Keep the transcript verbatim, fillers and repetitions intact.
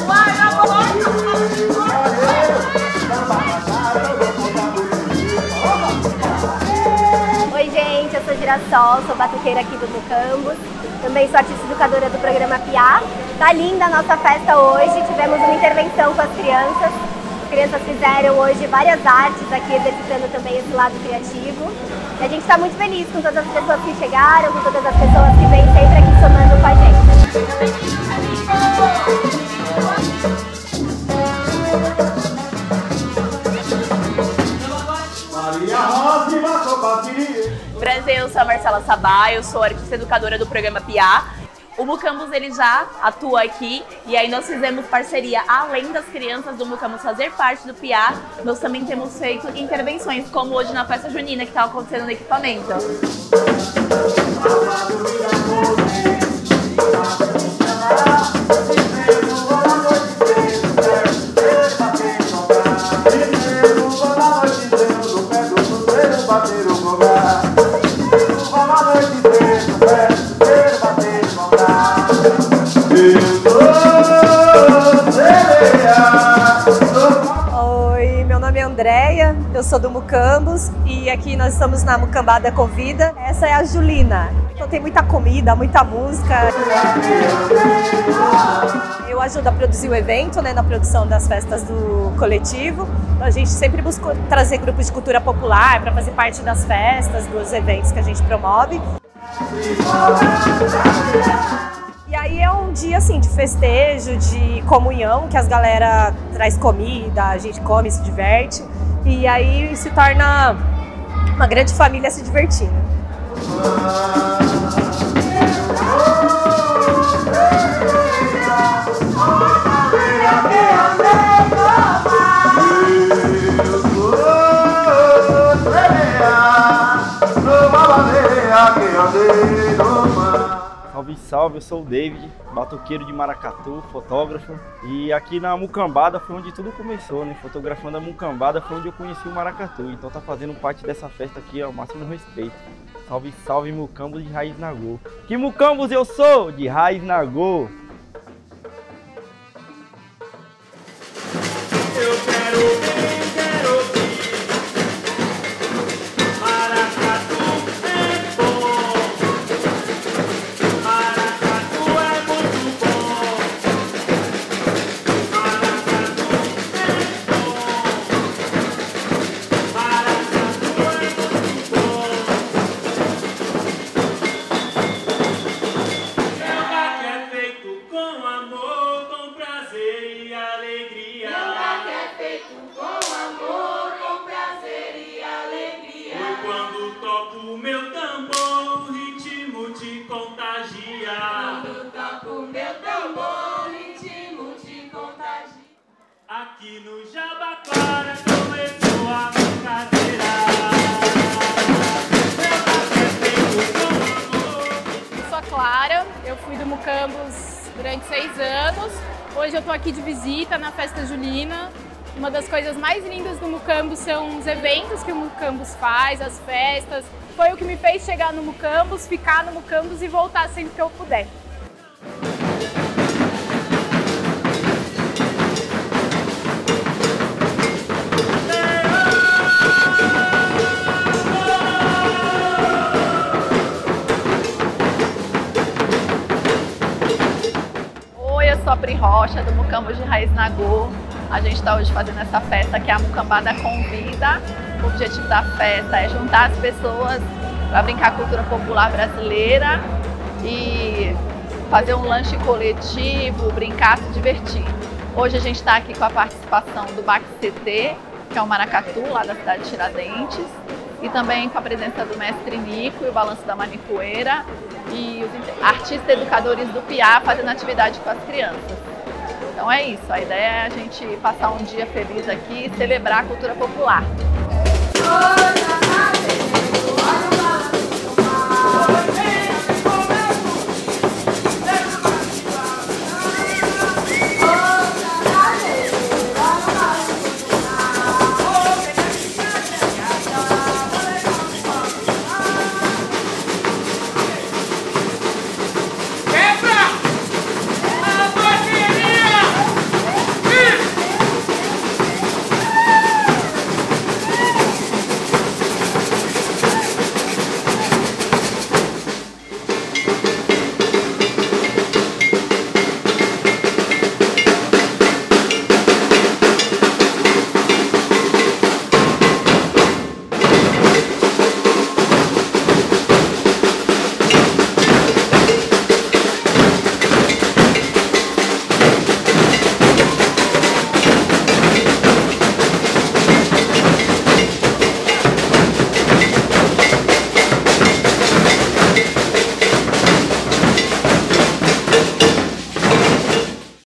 Oi gente, eu sou Girassol, sou batuqueira aqui do Mucambos. Também sou artista educadora do programa Piá. Tá linda a nossa festa hoje, tivemos uma intervenção com as crianças. As crianças fizeram hoje várias artes aqui, exercitando também esse lado criativo. E a gente está muito feliz com todas as pessoas que chegaram, com todas as pessoas que vêm sempre aqui somando com a gente. Prazer, eu sou a Marcela Sabá, eu sou artista educadora do programa Piá. O Mucambos ele já atua aqui e aí nós fizemos parceria, além das crianças do Mucambos fazer parte do Piá, nós também temos feito intervenções, como hoje na festa junina que está acontecendo no equipamento. Oi, meu nome é Andréia, eu sou do Mucambos e aqui nós estamos na Mucambada Convida. Essa é a Julina. Então tem muita comida, muita música. Eu ajudo a produzir o evento, né, na produção das festas do coletivo. A gente sempre busca trazer grupos de cultura popular para fazer parte das festas, dos eventos que a gente promove. E aí é um dia assim de festejo, de comunhão, que as galera traz comida, a gente come, se diverte. E aí se torna uma grande família se divertindo. Salve, salve, eu sou o David, batuqueiro de Maracatu, fotógrafo. E aqui na Mucambada foi onde tudo começou, né? Fotografando a Mucambada foi onde eu conheci o Maracatu. Então tá fazendo parte dessa festa aqui, ó, máximo respeito. Salve, salve, Mucambos de Raiz Nagô. Que Mucambos eu sou? De Raiz Nagô. Eu quero ver, quero ouvir. Maracatu é bom. Maracatu é muito bom. Maracatu é bom. Maracatu é muito bom. Yoga que é feito com amor, com prazer e alegria. Toco o meu tambor, o ritmo te contagia. Quando toco o meu tambor, o ritmo te contagia. Aqui no Jabaquara começou a brincadeira. Eu sou a Clara, eu fui do Mucambos durante seis anos. Hoje eu tô aqui de visita na festa julina. Uma das coisas mais lindas do Mucambos são os eventos que o Mucambos faz, as festas. Foi o que me fez chegar no Mucambos, ficar no Mucambos e voltar sempre que eu puder. Oi, eu sou a Pri Rocha, do Mucambos de Raiz Nagô. A gente está hoje fazendo essa festa que é a Mucambada Convida. O objetivo da festa é juntar as pessoas para brincar a cultura popular brasileira e fazer um lanche coletivo, brincar, se divertir. Hoje a gente está aqui com a participação do B A C C T, que é o Maracatu, lá da cidade de Tiradentes, e também com a presença do mestre Nico e o Balanço da Manicoeira e os artistas educadores do Piá fazendo atividade com as crianças. Então é isso, a ideia é a gente passar um dia feliz aqui e celebrar a cultura popular.